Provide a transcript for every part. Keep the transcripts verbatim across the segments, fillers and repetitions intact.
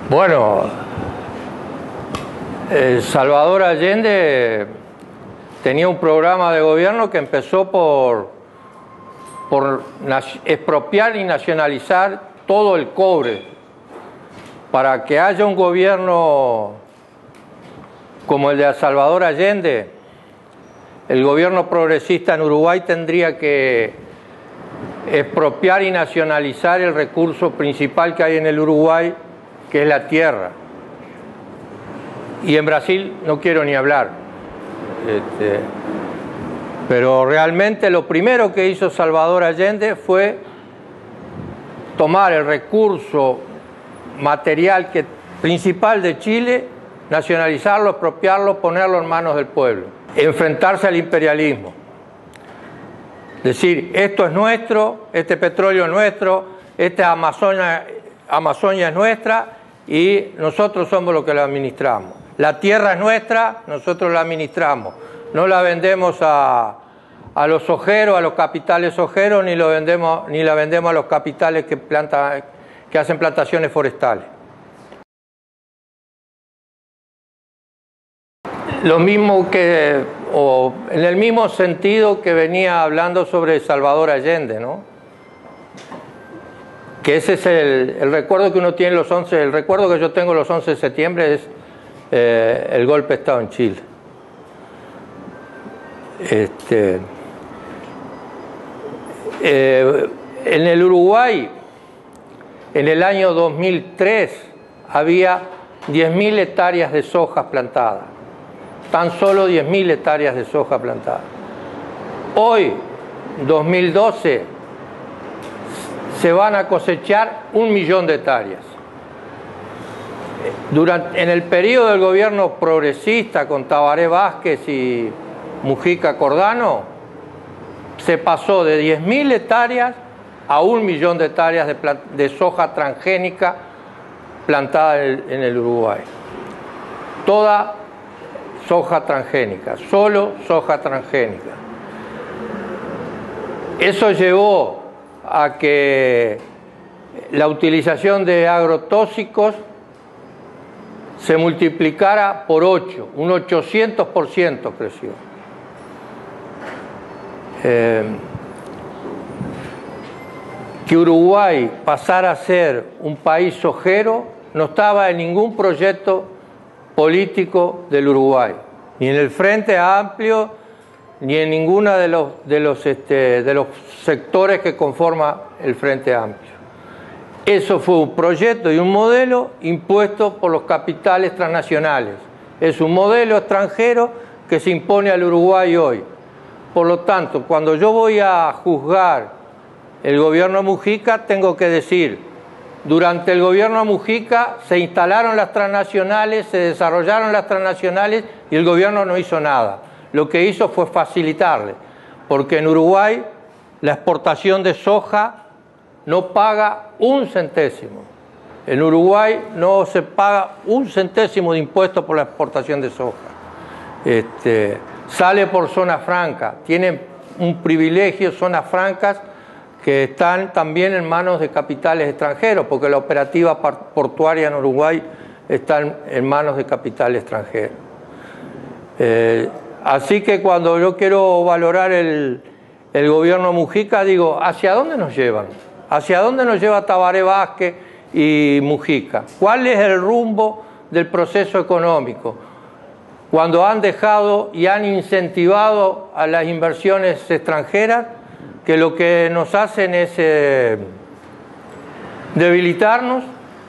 Bueno, eh, Salvador Allende tenía un programa de gobierno que empezó por, por expropiar y nacionalizar todo el cobre. Para que haya un gobierno como el de Salvador Allende, el gobierno progresista en Uruguay tendría que expropiar y nacionalizar el recurso principal que hay en el Uruguay, que es la tierra. Y en Brasil no quiero ni hablar. Este, pero realmente lo primero que hizo Salvador Allende fue tomar el recurso material que, principal de Chile, nacionalizarlo, expropiarlo, ponerlo en manos del pueblo, enfrentarse al imperialismo. Decir, esto es nuestro, este petróleo es nuestro, esta Amazonia, Amazonia es nuestra y nosotros somos los que la administramos. La tierra es nuestra, nosotros la administramos. No la vendemos a, a los ojeros, a los capitales ojeros, ni, lo vendemos, ni la vendemos a los capitales que, planta, que hacen plantaciones forestales. Lo mismo que, o en el mismo sentido que venía hablando sobre Salvador Allende, ¿no? Que ese es el, el recuerdo que uno tiene los once, el recuerdo que yo tengo los once de septiembre es eh, el golpe de Estado en Chile. Este, eh, en el Uruguay, en el año dos mil tres, había diez mil hectáreas de soja plantadas. Tan solo diez mil hectáreas de soja plantada. Hoy, dos mil doce, se van a cosechar un millón de hectáreas. Durante, en el periodo del gobierno progresista con Tabaré Vázquez y Mujica Cordano, se pasó de diez mil hectáreas a un millón de hectáreas de, de soja transgénica plantada en el, en el Uruguay. Toda soja transgénica, solo soja transgénica. Eso llevó a que la utilización de agrotóxicos se multiplicara por ocho, un ochocientos por ciento creció. Eh, que Uruguay pasara a ser un país sojero no estaba en ningún proyecto político del Uruguay, ni en el Frente Amplio, ni en ninguno de los, de los, este, de los sectores que conforman el Frente Amplio. Eso fue un proyecto y un modelo impuesto por los capitales transnacionales. Es un modelo extranjero que se impone al Uruguay hoy. Por lo tanto, cuando yo voy a juzgar el gobierno Mujica, tengo que decir: durante el gobierno Mujica se instalaron las transnacionales, se desarrollaron las transnacionales y el gobierno no hizo nada. Lo que hizo fue facilitarle, porque en Uruguay la exportación de soja no paga un centésimo. En Uruguay no se paga un centésimo de impuesto por la exportación de soja. Este, sale por zona franca, tienen un privilegio zonas francas que están también en manos de capitales extranjeros, porque la operativa portuaria en Uruguay está en manos de capitales extranjeros. Eh, así que cuando yo quiero valorar el, el gobierno Mujica, digo, ¿hacia dónde nos llevan? ¿Hacia dónde nos lleva Tabaré Vázquez y Mujica? ¿Cuál es el rumbo del proceso económico? Cuando han dejado y han incentivado a las inversiones extranjeras, que lo que nos hacen es eh, debilitarnos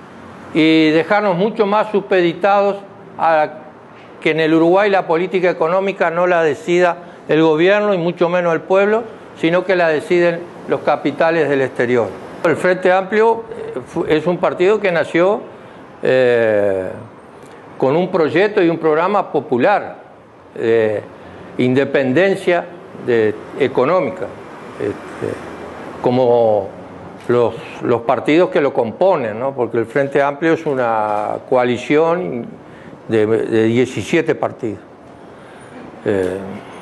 y dejarnos mucho más supeditados a que en el Uruguay la política económica no la decida el gobierno y mucho menos el pueblo, sino que la deciden los capitales del exterior. El Frente Amplio es un partido que nació eh, con un proyecto y un programa popular de independencia de, económica. Este, como los, los partidos que lo componen, ¿no? Porque el Frente Amplio es una coalición de, de diecisiete partidos. Eh,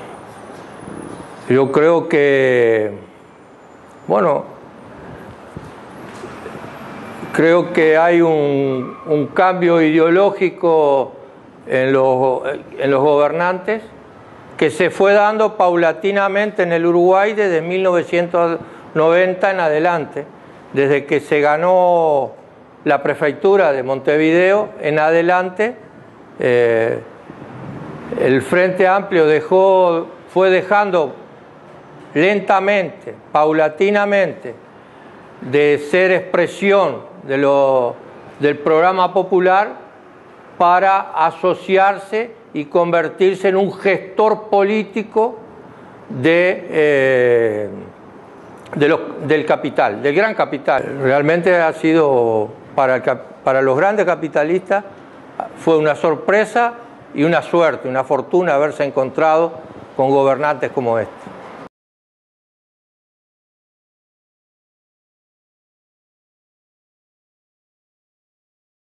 yo creo que, bueno, Creo que hay un, un cambio ideológico en los, en los gobernantes que se fue dando paulatinamente en el Uruguay desde mil novecientos noventa en adelante, desde que se ganó la prefectura de Montevideo en adelante. eh, el Frente Amplio dejó, fue dejando lentamente, paulatinamente, de ser expresión de lo, del programa popular para asociarse y convertirse en un gestor político de, eh, de los, del capital, del gran capital. Realmente ha sido, para, para los grandes capitalistas, fue una sorpresa y una suerte, una fortuna haberse encontrado con gobernantes como este.